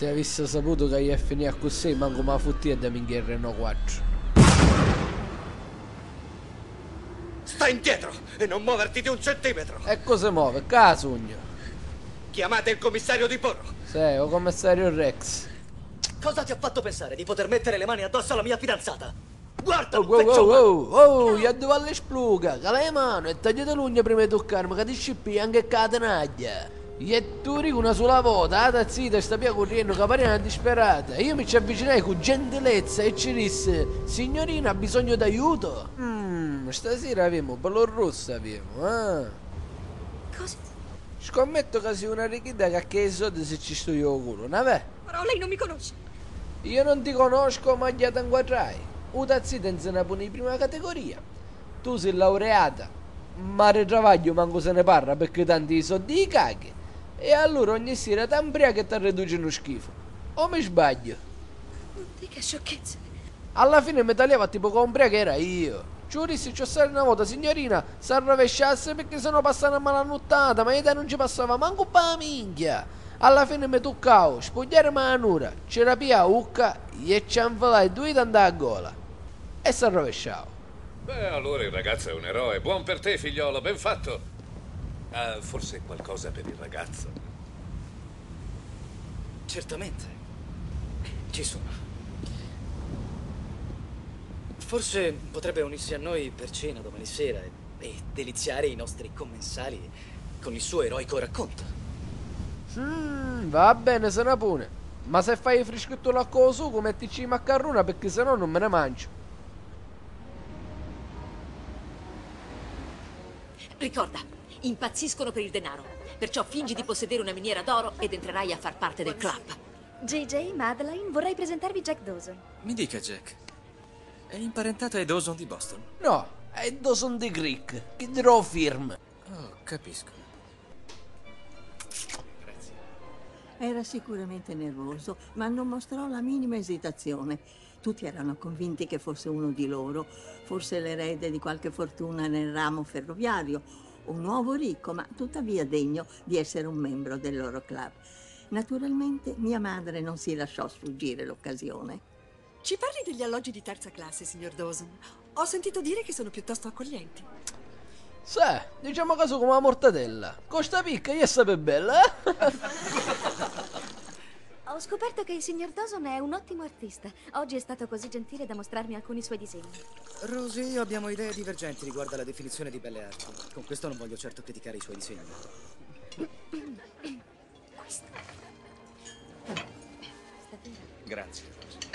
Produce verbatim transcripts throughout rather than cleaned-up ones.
Se avessi saputo che io finito così, manco ma futtia da minchia il Renault quattro. Sta indietro e non muoverti di un centimetro. E cosa muove? Casugno. Chiamate il commissario di Porro. Sei o commissario Rex. Cosa ti ha fatto pensare di poter mettere le mani addosso alla mia fidanzata? Guarda, Oh, wow, wow, wow, oh, io devo alle spluga, cala le mano e tagliate l'ugna prima di toccarmi, che ti scippi anche catenaglia. Io e tu rico una sola volta, la tazzita sta via correndo, che pare una disperata. Io mi ci avvicinai con gentilezza e ci disse, signorina, ha bisogno d'aiuto? Mmm, stasera abbiamo bello rosso abbiamo, eh? Cosa? Scommetto che sia una richiesta che a che soldi se ci sto io culo, non è? Però lei non mi conosce. Io non ti conosco, ma già ti inquadrai. U tazzita insegna pure di prima categoria. Tu sei laureata, ma di travaglio manco se ne parla perché tanti soldi i caghi. E allora ogni sera ti imbriachi e ti riduci uno schifo. O mi sbaglio? Non dica sciocchezze. Alla fine mi tagliava tipo compra che era io. Giurissi c'ho stata una volta signorina, si arrovesciasse perché sennò passava una malanottata, ma io non ci passava manco per la minchia. Alla fine mi toccavo, spogliare la nura, c'era pia ucca e ci infilai due tanti a gola. E si arrovesciavo. Beh, allora il ragazzo è un eroe. Buon per te, figliolo, ben fatto. Ah, forse qualcosa per il ragazzo. Certamente. Ci sono. Forse potrebbe unirsi a noi per cena domani sera e, e deliziare i nostri commensali con il suo eroico racconto. Mmm, va bene, se ne pone. Ma se fai il frischettolo a coso, mettici i maccarrona perché sennò non me ne mangio. Ricorda, impazziscono per il denaro. Perciò fingi di possedere una miniera d'oro ed entrerai a far parte del club. J J, Madeline, vorrei presentarvi Jack Dawson. Mi dica, Jack, è imparentato ai Dawson di Boston? No, è Dawson di Creek, che dirò firm. Oh, capisco. Era sicuramente nervoso, ma non mostrò la minima esitazione. Tutti erano convinti che fosse uno di loro, forse l'erede di qualche fortuna nel ramo ferroviario, un nuovo ricco, ma tuttavia degno di essere un membro del loro club. Naturalmente mia madre non si lasciò sfuggire l'occasione. Ci parli degli alloggi di terza classe, signor Dawson? Ho sentito dire che sono piuttosto accoglienti. Sì, diciamo caso come la mortadella. Costa picca e sape bella, eh? Ho scoperto che il signor Dawson è un ottimo artista. Oggi è stato così gentile da mostrarmi alcuni suoi disegni. Rosy e io abbiamo idee divergenti riguardo alla definizione di belle arti. Con questo non voglio certo criticare i suoi disegni. Grazie.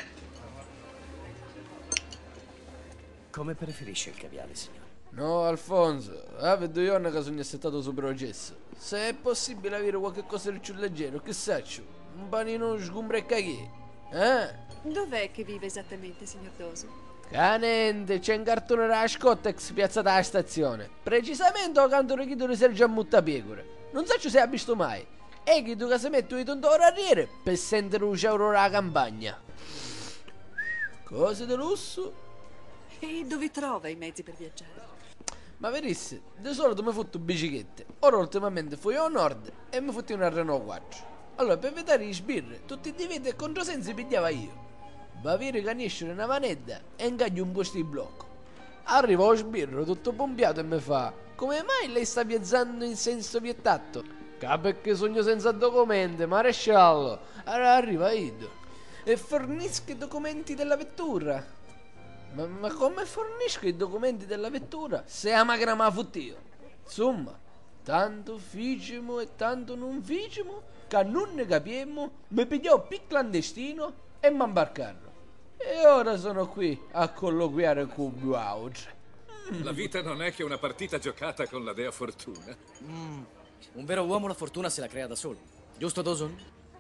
Come preferisce il caviale, signore? No, Alfonso, ah, vedo io che sono assettato sul processo. Se è possibile avere qualche cosa di più leggero, che saccio? Un panino sgombra e caghi, eh? Dov'è che vive esattamente, signor Dawson? Canente, c'è un cartone della Scottex piazzata alla stazione. Precisamente accanto al chiedo di Sergio a Muttapecore. Non so se hai visto mai. E che tu che si mette i tonto orariere per sentire un ciauro alla campagna. Cose di lusso. E dove trova i mezzi per viaggiare? Ma verissi, di solito mi fotto biciclette. Ora ultimamente fui a nord e mi fotti una Renault quattro. Allora per vedere gli sbirri, tutti i dividi e controsensi pigliava io. Va a dire che esce una manetta e ingaggio un posto di blocco. Arriva lo sbirro tutto pompiato e mi fa: come mai lei sta viaggiando in senso vietato? Che perché sogno senza documenti, maresciallo. Allora arriva io e fornisco i documenti della vettura. Ma, ma come fornisco i documenti della vettura se la macchina me la fotto io? Insomma, tanto ficimo e tanto non ficimo che non ne capiamo, mi pigliò più clandestino e mi imbarcarono. E ora sono qui a colloquiare con Bauer. La vita non è che una partita giocata con la dea fortuna. Mm. Un vero uomo la fortuna se la crea da solo. Giusto, Dawson?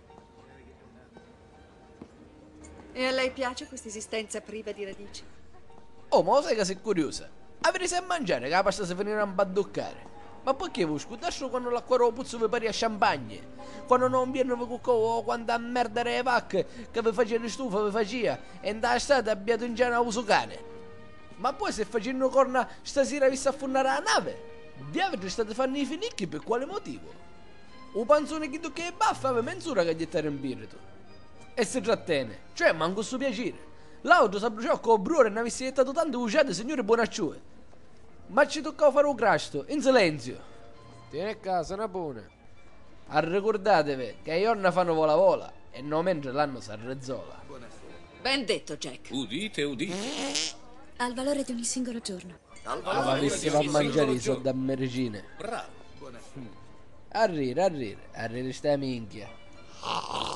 E a lei piace questa esistenza priva di radici? Oh, ma lo sai che sei curiosa? Avresti a mangiare che la pasta si finirà a baddoccare. Ma perché voi scudassero quando l'acqua lo puzzo vi pari a champagne? Quando non viene vi cuccò quanta merda le vacche che vi faceva stufa vi faceva e in da stata abbiate in giana uso cane. Ma poi se facendo corna stasera vi sta a affondare la nave? Vi avete state fanno i finicchi per quale motivo? O panzone che tu che è baffa aveva mezz'ora che gettare in birito. e si trattene. Cioè, manco sto piacere. L'auto si è bruciato con bruore e ne avessi gettato tante uscite, signore Buonacciue. Ma ci toccava fare un crasto, in silenzio. Tieni a casa, una buona. A ricordatevi che i giorni fanno vola vola e non mentre l'anno si arrezzola. Ben detto, Jack. Udite, udite. Al valore di ogni singolo giorno. Ah, ma avessi a mangiare i soldi a mericine. Bravo. A rire, a rire, a rire sta minchia.